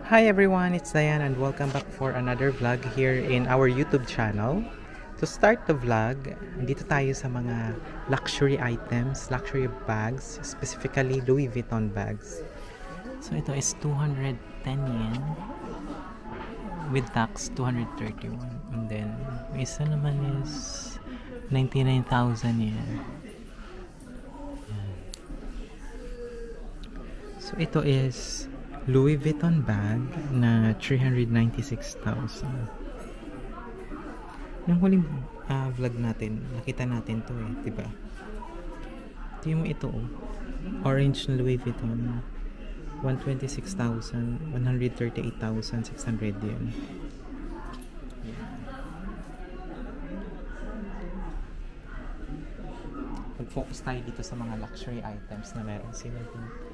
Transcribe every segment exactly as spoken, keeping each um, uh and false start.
Hi everyone, it's Diane and welcome back for another vlog here in our YouTube channel. To start the vlog, dito tayo sa mga luxury items, luxury bags, specifically Louis Vuitton bags. So ito is two hundred ten yen with tax two hundred thirty-one, and then yung isa naman is ninety-nine thousand yen. So ito is Louis Vuitton bag na three hundred ninety-six thousand. Yung huling uh, vlog natin, nakita natin to eh, diba? Ito yung ito oh. Orange na Louis Vuitton. one hundred twenty-six thousand, one hundred thirty-eight thousand six hundred yen. Mag-focus tayo dito sa mga luxury items na meron sila dito.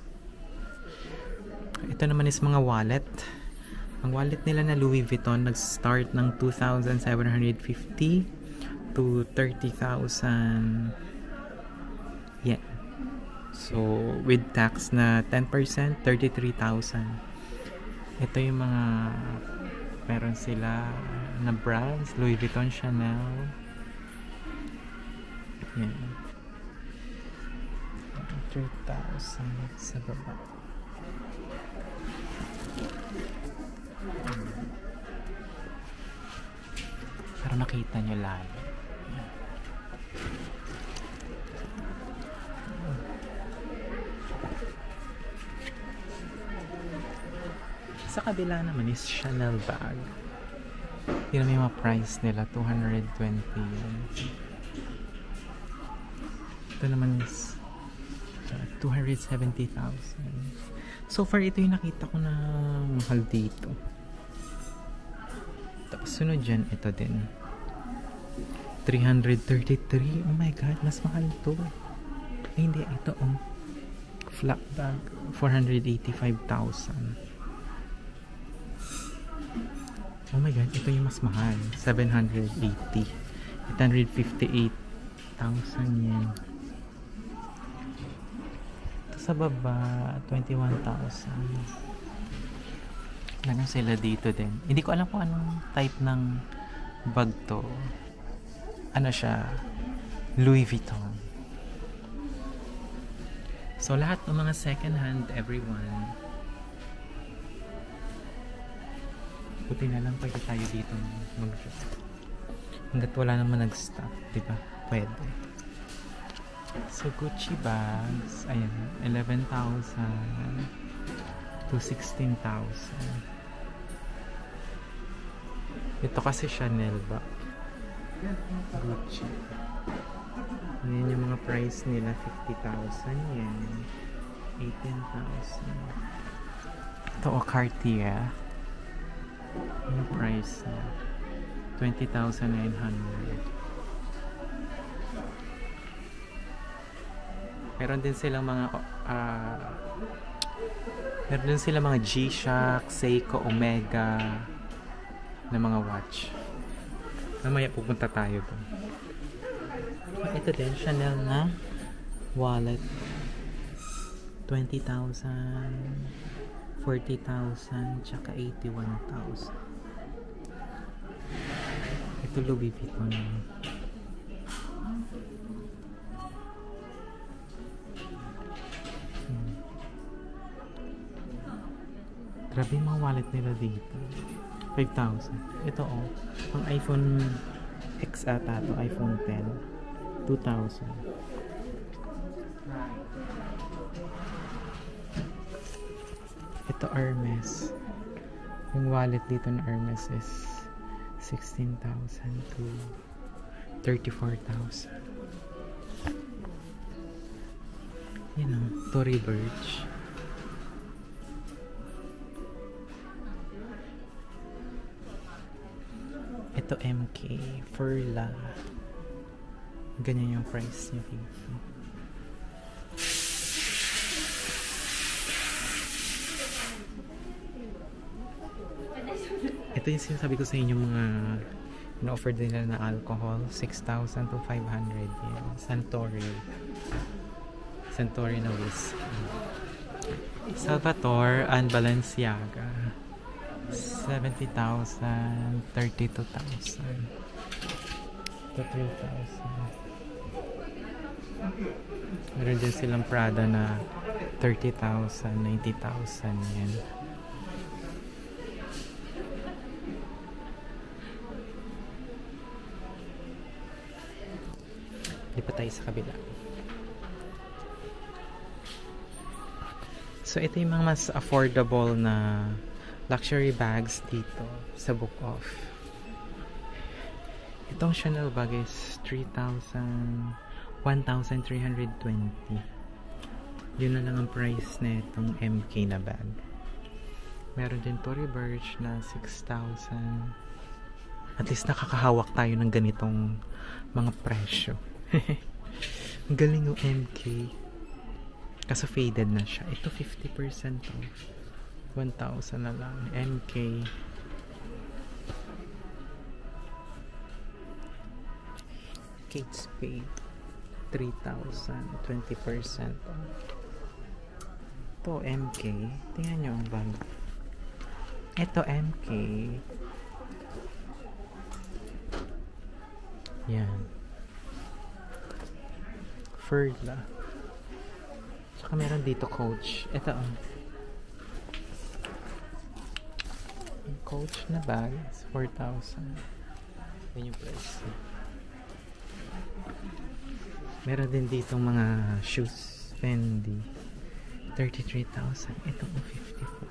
Ito naman is mga wallet. Ang wallet nila na Louis Vuitton nag-start ng two thousand seven hundred fifty to thirty thousand yen. So, with tax na ten percent, thirty-three thousand. Ito yung mga meron sila na brands. Louis Vuitton, Chanel. Yan. three thousand sa baba. Pero nakita nyo lalo. Sa kabila naman is Chanel bag. Yun may mga price nila, two hundred twenty. Ito naman is uh, two hundred seventy thousand. So far, ito yung nakita ko na mahal dito. Tapos sunod dyan, ito din. three hundred thirty-three. Oh my god, mas mahal to. Ay, hindi. Ito, oh. Flat bag. four hundred eighty-five thousand. Oh my god, ito yung mas mahal. seven hundred eighty. eight hundred fifty-eight thousand yen. Sa baba, twenty-one thousand. Ganun sila dito din. Hindi ko alam kung anong type ng bag to. Ano siya? Louis Vuitton. So, lahat ng mga second hand, everyone. Buti na lang pwede tayo dito mag-shop. Hanggat wala naman nag-stock, diba? Pwede. So, Gucci bags, ayan, eleven thousand to sixteen thousand. Ito kasi Chanel ba? Gucci. Ayan yung mga price nila, fifty thousand yan. eighteen thousand. Ito o Cartier. Yung price na twenty thousand nine hundred. Meron din silang mga uh, meron din silang mga G-Shock, Seiko, Omega na mga watch. Mamaya pupunta tayo doon. Ito din, Chanel na wallet. twenty thousand, forty thousand, tsaka eighty-one thousand. Ito Louis Vuitton. Grabe yung mga wallet nila dito. five thousand. Ito oh. Ang iPhone X ata to. iPhone ten. two thousand. Ito Hermes. Yung wallet dito na Hermes is sixteen thousand to thirty-four thousand. You know, Tory Burch. Ito M K, Furla. Ganyan yung price niya dito. Ito yung sinasabi ko sa inyo mga na-offer nila na alcohol, six thousand to five hundred yen. Suntory. Suntory na whiskey. Salvatore and Balenciaga. seventy thousand, thirty-two thousand, to three thousand. Meron din silang Prada na thirty thousand, ninety thousand yan. Lipat tayo sa kabila. So ito yung mga mas affordable na luxury bags dito sa Book Off. Itong Chanel bag is three thousand, one thousand three hundred twenty. Yun na lang ang price na itong M K na bag. Meron din Tory Burch na six thousand. At least nakakahawak tayo ng ganitong mga presyo. Ang galing yung M K. Kaso faded na siya. Ito fifty percent off. one thousand na lang. M K. Kate Spade. three thousand. twenty percent off. Ito M K. Tingnan nyo ang bag. Ito M K. Yan. Furla. Tsaka meron dito Coach. Ito oh. Coach na bag is four thousand. Yan yung price. Meron din dito mga shoes. Fendi. thirty-three thousand. Ito po fifty-four.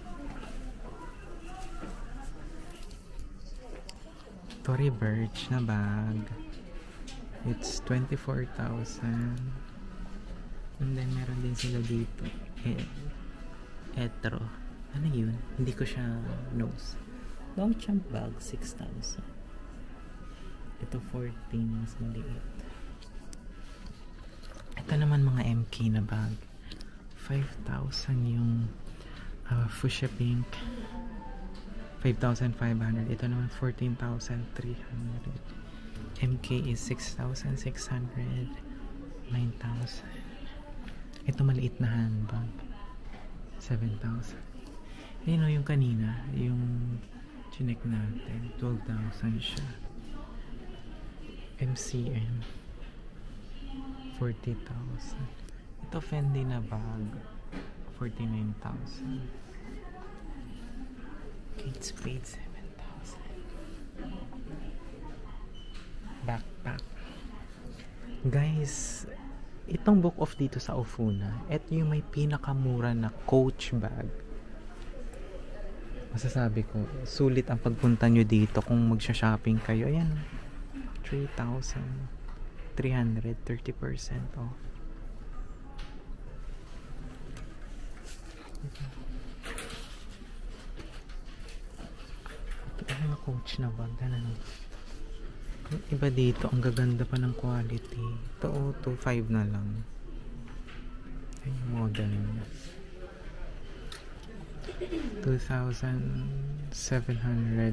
Tory Burch na bag. It's twenty-four thousand. And then meron din sila dito. E Etro. Ano yun? Hindi ko siya knows. Longchamp bag, six thousand. Ito fourteen, mas maliit. Ito naman mga M K na bag. five thousand yung uh, fuchsia pink. five thousand five hundred. Ito naman fourteen thousand three hundred. M K is six thousand six hundred. nine thousand. Ito maliit na handbag. seven thousand. Ayun o yung kanina, yung chinek natin, twelve thousand siya. M C M, forty thousand. Ito Fendi na bag, forty-nine thousand. Kate Spade, seven thousand. Backpack. Guys, itong Book Off dito sa Ofuna, ito yung may pinakamura na Coach bag. Masasabi ko, sulit ang pagpunta nyo dito kung magsha-shopping kayo. Ayan, three thousand three hundred, thirty percent off. Ito yung Coach na bag. Ganun. Yung iba dito, ang gaganda pa ng quality. Ito, oh, two five na lang. Ay, model niya. two thousand seven hundred.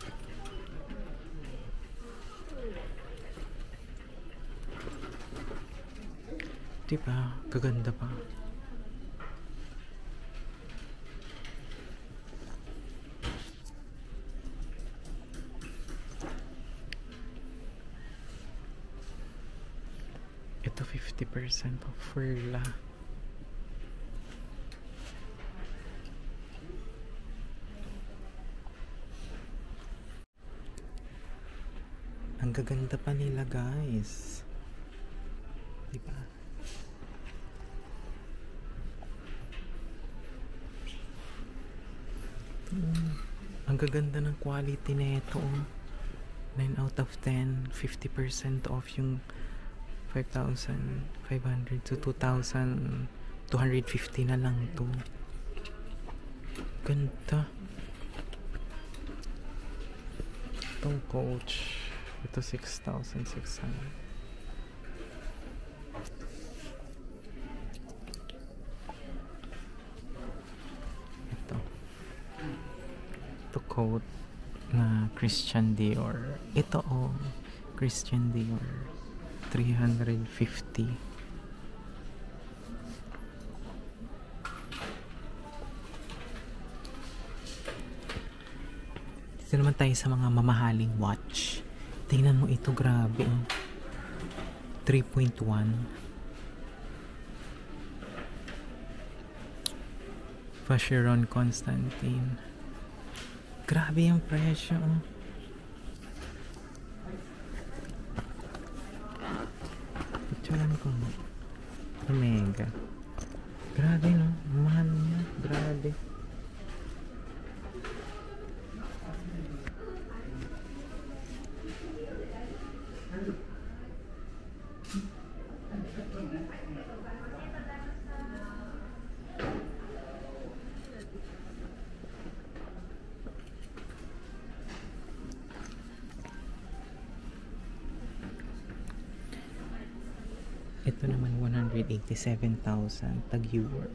Diba? Gaganda pa. Ito fifty percent off Furla. Ang gaganda pa nila guys. Diba? Hmm. Ang gaganda ng quality na ito. nine out of ten. fifty percent off yung five thousand five hundred to two thousand two hundred fifty na lang to. Ganda. Itong Coach. Ito six thousand six hundred. Ito. Ito coat na Christian Dior. Ito oh, Christian Dior. three hundred fifty. Dito naman tayo sa mga mamahaling watch. Tingnan mo ito, grabe. Oh. three point one. Vacheron Constantine. Grabe yung presyo. Oh. Picturean ko. Omega. Grabe, no? Mahal niya. Grabe. Ito naman one hundred eighty-seven thousand tag-euro.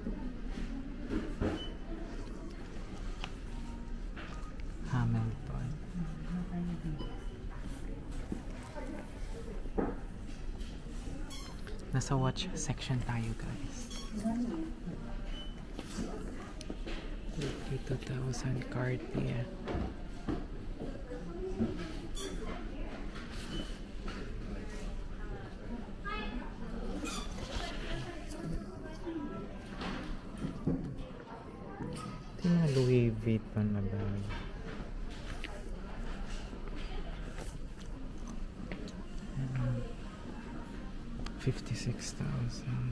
Hamilton. Nasa watch section tayo, guys. thirty-two thousand Cartier. Ito yung mga Louis Vuitton na bag. fifty-six thousand.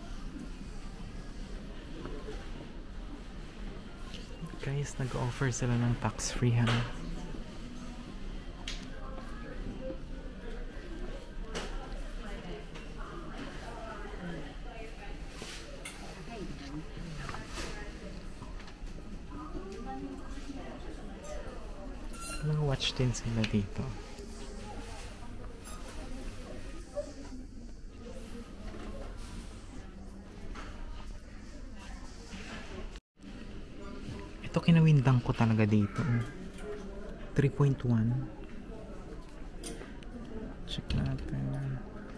Guys, nag-offer sila ng tax-free, ha? Mga watch din sila dito. Ito kinawindang ko talaga dito. three point one. Check natin.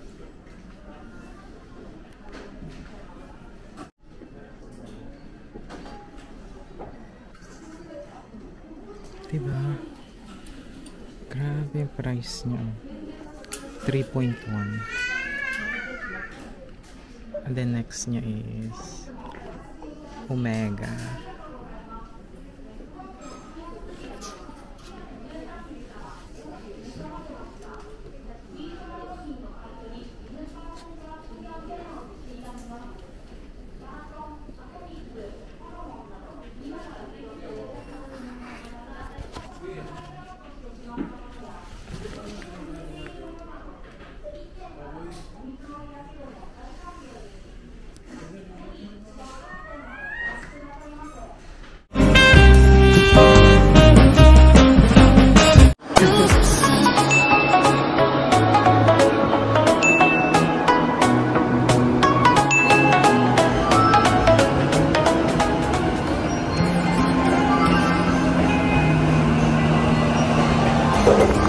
Diba? Grabe yung price niya. three point one. And then next niya is Omega. You